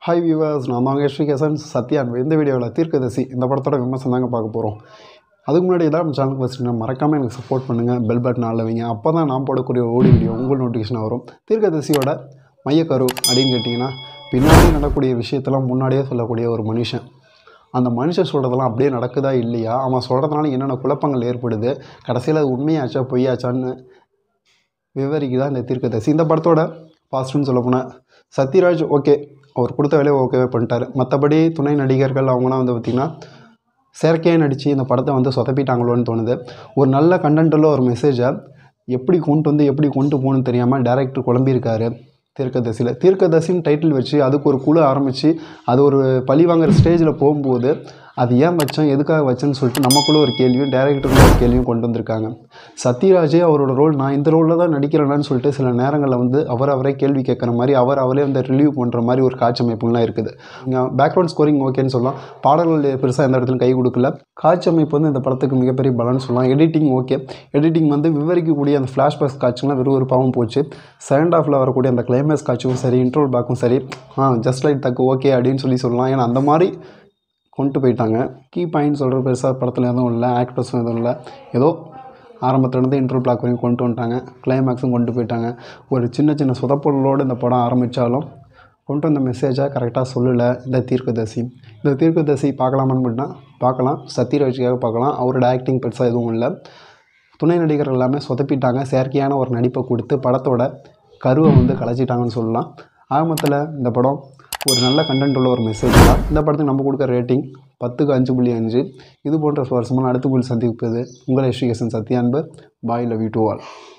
Hi viewers, நான் தாங்க ஸ்ரீகேசன் சத்யான். இந்த வீடியோவில் தீர்க்கதரிசி இந்த படத்தோட விமர்சனம் தாங்க பார்க்க போகிறோம். அதுக்கு முன்னாடி எதாவது நம்ம சேனலுக்கு ஃபஸ்ட்டு மறக்காமல் எனக்கு சப்போர்ட் பண்ணுங்கள். பெல் பட்டன் ஆள் வைங்க. அப்போ தான் நான் போடக்கூடிய வீடியோ உங்களுக்கு நோட்டிஃபிகேஷன் வரும். தீர்க்கதரிசியோட மையக்கரு அப்படின்னு கேட்டிங்கன்னா, பின்னாடி நடக்கக்கூடிய விஷயத்தெல்லாம் முன்னாடியே சொல்லக்கூடிய ஒரு மனுஷன். அந்த மனுஷன் சொல்கிறதெல்லாம் அப்படியே நடக்குதா இல்லையா, அவன் சொல்கிறதுனால என்னென்ன குழப்பங்கள் ஏற்படுது, கடைசியில் அது உண்மையாச்சா பொய்யாச்சான்னு விவரிக்குதான் இந்த தீர்க்கதரிசி. இந்த படத்தோட பாசிட்டிவ்னு சொல்ல போனால் சத்யராஜ் ஓகே, அவர் கொடுத்த வேலையை ஓகேவே பண்ணிட்டார். மற்றபடி துணை நடிகர்கள் அவங்களாம் பார்த்திங்கன்னா செயற்கையாக நடித்து இந்த படத்தை சொதப்பிட்டாங்களோன்னு தோணுது. ஒரு நல்ல கண்டென்ட்டில் ஒரு மெசேஜை எப்படி கொண்டு போகணுன்னு தெரியாமல் டைரக்டர் குழம்பியிருக்காரு. தீர்க்கதரிசின்னு டைட்டில் வச்சு அதுக்கு ஒரு குழு ஆரம்பித்து அது ஒரு பழி வாங்குற ஸ்டேஜில் போகும்போது அது ஏன் வச்சேன், எதுக்காக வச்சேன்னு சொல்லிட்டு நமக்குள்ளே ஒரு கேள்வியும் டைரக்டருக்குள்ள ஒரு கேள்வியும் கொண்டு வந்திருக்காங்க. சத்யராஜே அவரோட ரோல் நான் இந்த ரோலில் தான் நடிக்கிறேன்னு சொல்லிட்டு சில நேரங்களில் அவரே கேள்வி கேட்குற மாதிரி அவரே ரிலீவ் பண்ணுற மாதிரி ஒரு காட்சி அமைப்புலாம் இருக்குது. பேக்ரவுண்ட் ஸ்கோரிங் ஓகேன்னு சொல்லலாம். பாடல்கள் பெருசாக எந்த இடத்துலையும் கை கொடுக்கல. காட்சி அமைப்பு இந்த படத்துக்கு மிகப்பெரிய பலன்னு சொல்லலாம். Editing okay. எடிட்டிங் விவரிக்கக்கூடிய அந்த ஃப்ளாஷ்பேக் காட்சிலாம் விறுவிறுப்பாகவும் போச்சு. செகண்ட் ஹாஃபில் வரக்கூடிய அந்த கிளைமேக்ஸ் காட்சியும் சரி, இன்ட்ரோல் பேக்கும் சரி, ஜஸ்ட் லைட் தக்கு ஓகே அப்படின்னு சொல்லலாம். ஏன்னா அந்த மாதிரி கொண்டு போயிட்டாங்க. கீ பாயிண்ட் சொல்கிற பெருசாக படத்தில் எதுவும் இல்லை, ஆக்டர்ஸும் எதுவும் இல்லை. ஏதோ ஆரம்பத்துலேருந்து இன்ட்ரோ பிளாக் வரைக்கும் கொண்டு வந்துட்டாங்க. கிளைமேக்ஸும் கொண்டு போயிட்டாங்க. ஒரு சின்ன சொதப்பொருளோடு இந்த படம் ஆரம்பித்தாலும் கொண்டு வந்த மெசேஜாக கரெக்டாக சொல்லலை இந்த தீர்க்கதரிசி பார்க்கலாமான்னு மட்டும்னா பார்க்கலாம். சத்யராஜுக்காக பார்க்கலாம். அவரோட ஆக்டிங் பெருசாக எதுவும் இல்லை. துணை நடிகர்கள் எல்லாமே சொதப்பிட்டாங்க. செயற்கையான ஒரு நடிப்பை கொடுத்து படத்தோட கருவை கலைச்சிட்டாங்கன்னு சொல்லலாம். ஆரம்பத்தில் இந்த படம் ஒரு நல்ல கண்டென்ட் உள்ள ஒரு மெசேஜ் தான். இந்த படத்துக்கு நம்ம கொடுக்குற ரேட்டிங் 10க்கு 5.5. இது போன்ற சுவாரஸ்யமான அடுத்த சந்திப்பது உங்களை Srikesan Sathya. Bye, love you to all.